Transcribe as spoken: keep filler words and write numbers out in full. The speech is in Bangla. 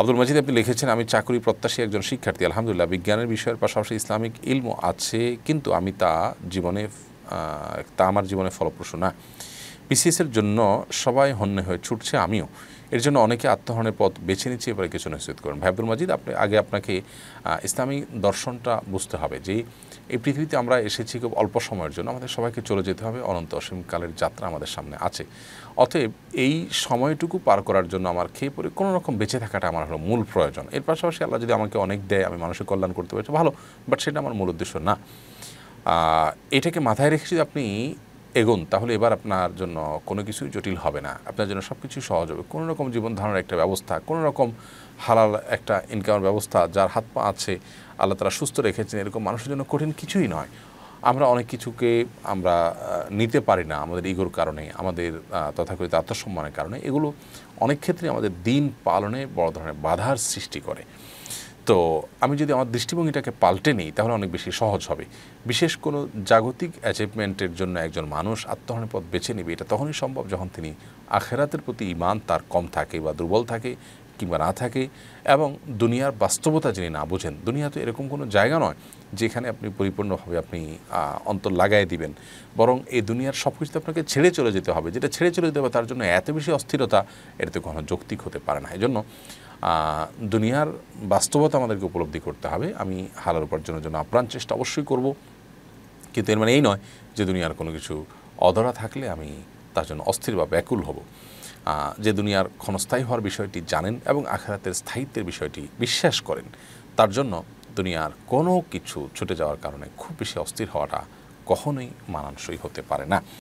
আব্দুল মাজিদ আপনি লিখেছেন, আমি চাকরি প্রত্যাশী একজন শিক্ষার্থী। আলহামদুলিল্লাহ, বিজ্ঞানের বিষয়ের পাশাপাশি ইসলামিক ইলমও আছে, কিন্তু আমি তা জীবনে তা আমার জীবনে ফলপ্রসূ না। বিসিএসের জন্য সবাই হন্যে হয়ে ছুটছে, আমিও। এর জন্য অনেকে আত্মহরণের পথ বেছে নিচ্ছে, এবারে কিছু নসিহত করুন। ভাই আব্দুল মাজিদ, আপনি আগে আপনাকে ইসলামী দর্শনটা বুঝতে হবে যে এই পৃথিবীতে আমরা এসেছি খুব অল্প সময়ের জন্য, আমাদের সবাইকে চলে যেতে হবে, অনন্ত অসীমকালের যাত্রা আমাদের সামনে আছে। অতএব এই সময়টুকু পার করার জন্য আমার খেয়ে পরে কোনো রকম বেঁচে থাকাটা আমার হলো মূল প্রয়োজন। এর পাশাপাশি আল্লাহ যদি আমাকে অনেক দেয়, আমি মানুষের কল্যাণ করতে পারছি, ভালো, বাট সেটা আমার মূল উদ্দেশ্য না। এটাকে মাথায় রেখে যদি আপনি এগোন, তাহলে এবার আপনার জন্য কোনো কিছুই জটিল হবে না, আপনার জন্য সব কিছুই সহজ হবে। কোনো রকম জীবন ধারণের একটা ব্যবস্থা, কোনো রকম হালাল একটা ইনকামের ব্যবস্থা, যার হাত পা আছে, আল্লাহ তারা সুস্থ রেখেছেন, এরকম মানুষের জন্য কঠিন কিছুই নয়। আমরা অনেক কিছুকে আমরা নিতে পারি না আমাদের ইগোর কারণে, আমাদের তথাকথিত আত্মসম্মানের কারণে। এগুলো অনেক ক্ষেত্রে আমাদের দিন পালনে বড় ধরনের বাধার সৃষ্টি করে। তো আমি যদি আমার দৃষ্টিভঙ্গিটাকে পাল্টে নিই, তাহলে অনেক বেশি সহজ হবে। বিশেষ কোনো জাগতিক অ্যাচিভমেন্টের জন্য একজন মানুষ আত্মহরণের পথ বেছে নেবে, এটা তখনই সম্ভব যখন তিনি আখেরাতের প্রতি ঈমান তার কম থাকে বা দুর্বল থাকে কিংবা না থাকে, এবং দুনিয়ার বাস্তবতা যিনি না বোঝেন। দুনিয়া তো এরকম কোনো জায়গা নয় যেখানে আপনি পরিপূর্ণভাবে আপনি অন্তর লাগাই দিবেন, বরং এই দুনিয়ার সব কিছুতে আপনাকে ছেড়ে চলে যেতে হবে। যেটা ছেড়ে চলে যেতে হবে তার জন্য এত বেশি অস্থিরতা, এটা তো কখনো যৌক্তিক হতে পারে না। এই জন্য দুনিয়ার বাস্তবতা আমাদেরকে উপলব্ধি করতে হবে। আমি হালাল উপার্জনের জন্য আপ্রাণ চেষ্টা অবশ্যই করব, কিন্তু এর মানে এই নয় যে দুনিয়ার কোনো কিছু অধরা থাকলে আমি তার জন্য অস্থির বা ব্যাকুল হব। যে দুনিয়ার ক্ষণস্থায়ী হওয়ার বিষয়টি জানেন এবং আখিরাতের স্থায়িত্বের বিষয়টি বিশ্বাস করেন, তার জন্য দুনিয়ার কোনো কিছু ছুটে যাওয়ার কারণে খুব বেশি অস্থির হওয়াটা কখনোই মানানসই হতে পারে না।